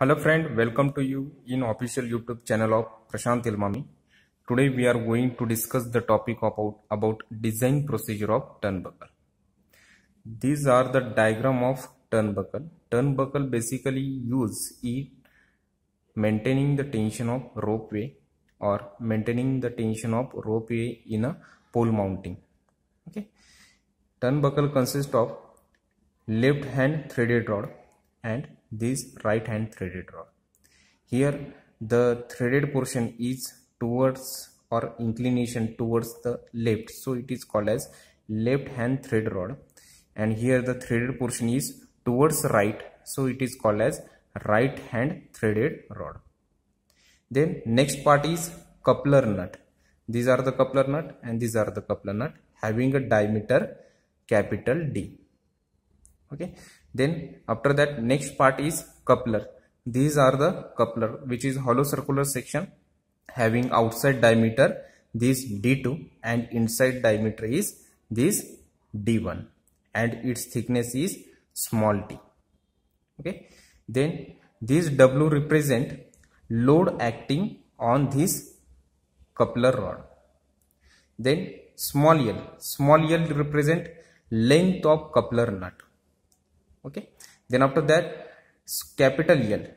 Hello friend, welcome to you in official YouTube channel of Prashant Ilmami. Today we are going to discuss the topic about design procedure of turnbuckle. These are the diagram of turnbuckle. Turnbuckle basically use it maintaining the tension of ropeway or maintaining the tension of ropeway in a pole mounting. Okay. Turnbuckle consists of left hand threaded rod and this right hand threaded rod. Here the threaded portion is towards or inclination towards the left, so it is called as left hand thread rod, and here the threaded portion is towards right, so it is called as right hand threaded rod. Then next part is coupler nut. These are the coupler nut and these are the coupler nut having a diameter capital D. Okay, then after that next part is coupler. These are the coupler, which is hollow circular section having outside diameter this D2 and inside diameter is this D1 and its thickness is small t. Okay, then this W represent load acting on this coupler rod. Then small l represent length of coupler nut. Okay, then after that capital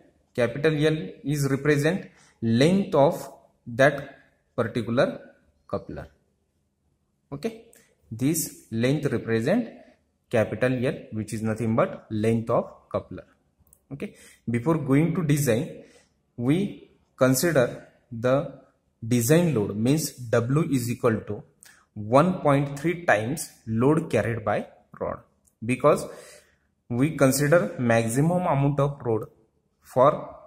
L is represent length of that particular coupler. Okay, this length represent capital L, which is nothing but length of coupler. Okay, before going to design, we consider the design load, means W is equal to 1.3 times load carried by rod, because we consider maximum amount of load for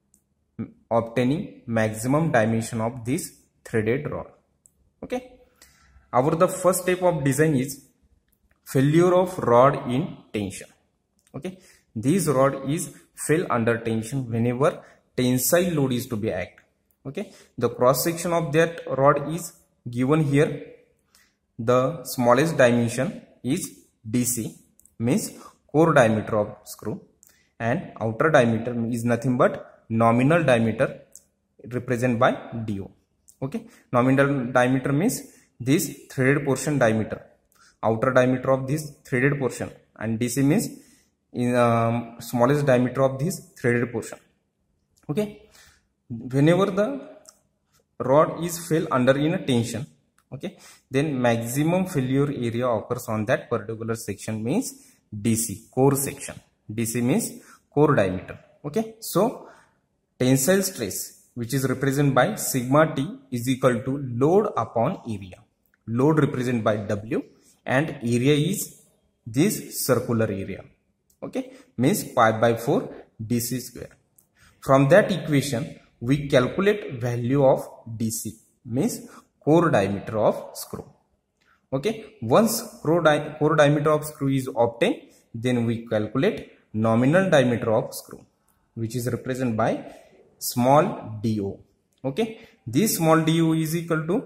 obtaining maximum dimension of this threaded rod. Okay, the first step of design is failure of rod in tension. Okay, this rod is fail under tension whenever tensile load is to be act. Okay, the cross section of that rod is given here. The smallest dimension is DC, means core diameter of screw, and outer diameter is nothing but nominal diameter represented by DO. Okay, nominal diameter means this threaded portion diameter, outer diameter of this threaded portion, and DC means in smallest diameter of this threaded portion. Okay, whenever the rod is fail under in a tension, okay, then maximum failure area occurs on that particular section, means DC, core section. DC means core diameter. Okay, so tensile stress, which is represented by sigma T, is equal to load upon area. Load represented by W and area is this circular area. Okay, means pi by 4 DC square. From that equation we calculate value of DC, means core diameter of screw. Okay, once core diameter of screw is obtained, then we calculate nominal diameter of screw, which is represented by small do. Okay, this small do is equal to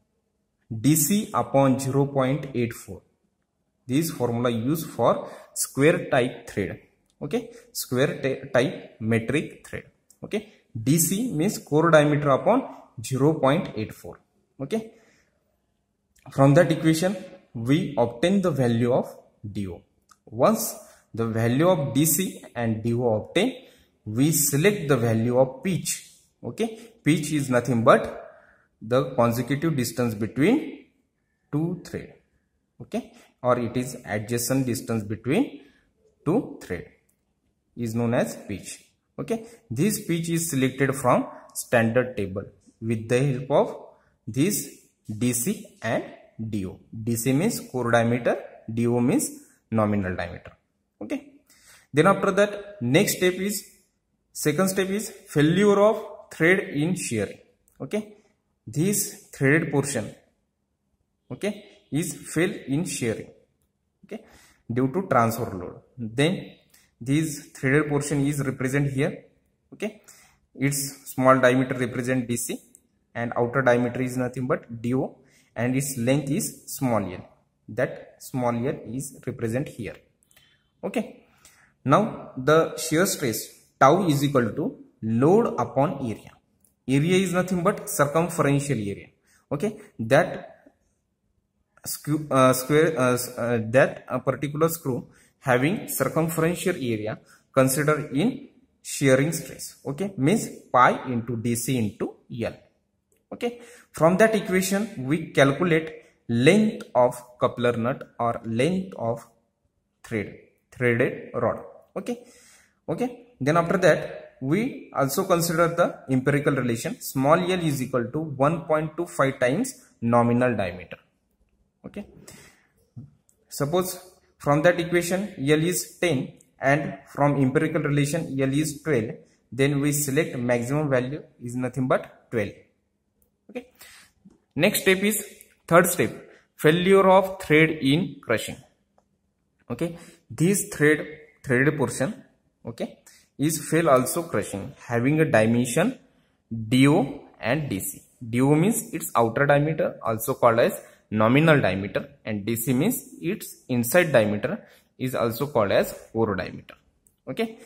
DC upon 0.84. This formula used for square type thread. Okay, square type metric thread. Okay, DC means core diameter upon 0.84. Okay, from that equation we obtain the value of DO. Once the value of DC and DO obtained, we select the value of pitch. Okay, pitch is nothing but the consecutive distance between two threads. Okay, or it is adjacent distance between two threads is known as pitch. Okay, this pitch is selected from standard table with the help of this DC and DO. DC means core diameter, DO means nominal diameter. Okay, then after that next step is, second step is failure of thread in shearing. Okay, this threaded portion, okay, is fail in shearing, okay, due to transfer load. Then this threaded portion is represent here. Okay, its small diameter represent DC and outer diameter is nothing but DO and its length is small l. That small l is represent here. Okay, now the shear stress tau is equal to load upon area. Area is nothing but circumferential area. Okay, that that a particular screw having circumferential area considered in shearing stress. Okay, means pi into dc into L. Okay, from that equation we calculate length of coupler nut or length of threaded rod. Okay, then after that we also consider the empirical relation. Small l is equal to 1.25 times nominal diameter. Okay, suppose from that equation L is 10 and from empirical relation L is 12, then we select maximum value is nothing but 12. Okay, next step is third step, failure of thread in crushing. Okay, this threaded portion, okay, is fail also crushing, having a dimension DO and DC. DO means its outer diameter, also called as nominal diameter, and DC means its inside diameter, is also called as core diameter. Okay,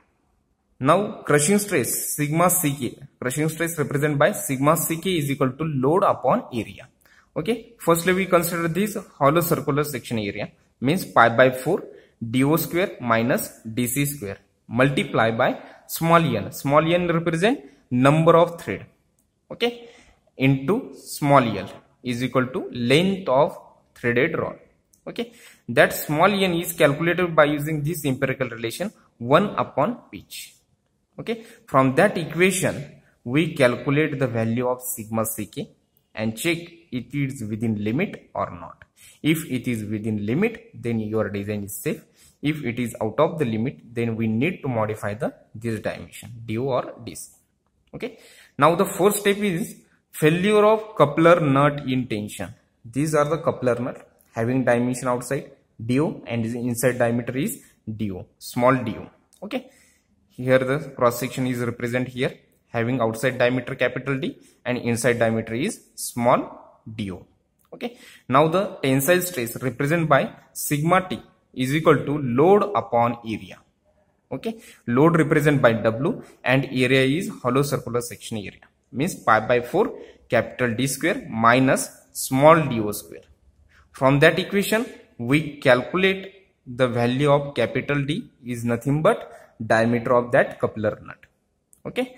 now crushing stress sigma ck, crushing stress represented by sigma ck is equal to load upon area. Okay, firstly we consider this hollow circular section area, means pi by 4 DO square minus DC square multiply by small n. Small n represent number of thread, okay, into small l is equal to length of threaded rod. Okay, that small n is calculated by using this empirical relation 1 upon pitch. Okay, from that equation we calculate the value of sigma ck and check it is within limit or not. If it is within limit, then your design is safe. If it is out of the limit, then we need to modify this dimension DO or DC. Okay, now the fourth step is failure of coupler nut in tension. These are the coupler nut having dimension outside DO and inside diameter is DO, small DO. Okay, here the cross section is represented here, having outside diameter capital D and inside diameter is small DO. Okay, now the tensile stress represented by sigma T is equal to load upon area. Okay, load represented by W and area is hollow circular section area, means pi by 4 capital D square minus small do square. From that equation we calculate the value of capital D is nothing but diameter of that coupler nut. Okay,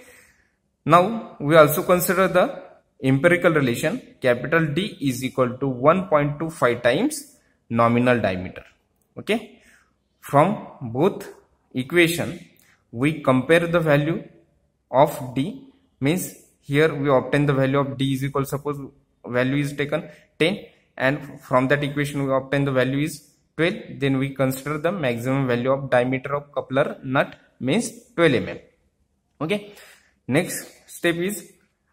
now we also consider the empirical relation capital D is equal to 1.25 times nominal diameter. Okay, from both equation we compare the value of D, means here we obtain the value of D is equal, suppose value is taken 10 and from that equation we obtain the value is 12, then we consider the maximum value of diameter of coupler nut, means 12 mm. Okay, next step is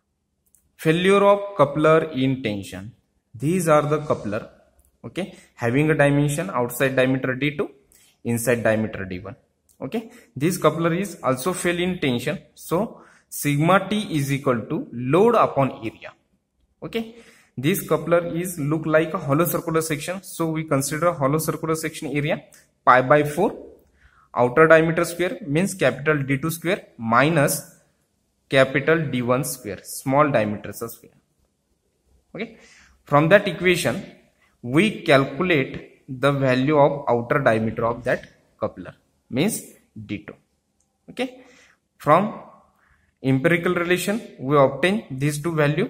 failure of coupler in tension. These are the coupler, okay, having a dimension outside diameter D2, inside diameter D1. Okay, this coupler is also fail in tension, so sigma T is equal to load upon area. Okay, this coupler is look like a hollow circular section, so we consider hollow circular section area pi by 4 outer diameter square, means capital D2 square minus capital D1 square, small diameter square. Okay, from that equation we calculate the value of outer diameter of that coupler, means D2. Okay, from empirical relation we obtain these two value.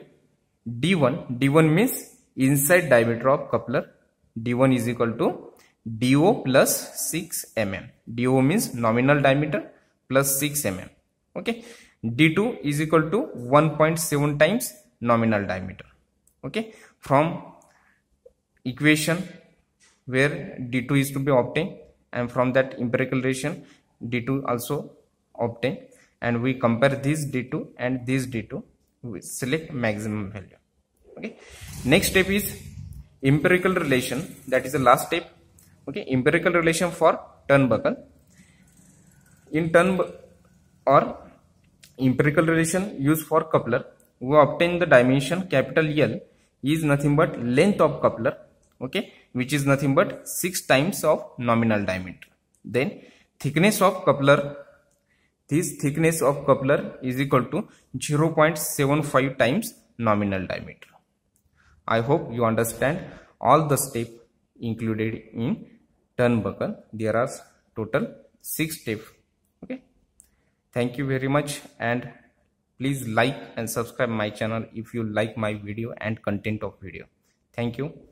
D1 means inside diameter of coupler, D1 is equal to DO plus 6 mm. DO means nominal diameter plus 6 mm. Okay, D2 is equal to 1.7 times nominal diameter. Okay, from equation where D2 is to be obtained and from that empirical relation D2 also obtained, and we compare this D2 and this D2, we select maximum value. Okay, next step is empirical relation, that is the last step. Okay, empirical relation for turnbuckle. In or empirical relation used for coupler, we obtain the dimension capital L is nothing but length of coupler, okay, which is nothing but 6 times of nominal diameter. Then thickness of coupler this thickness of coupler is equal to 0.75 times nominal diameter. I hope you understand all the steps included in turnbuckle. There are total 6 steps. Okay. Thank you very much, and please like and subscribe my channel if you like my video and content of video. Thank you.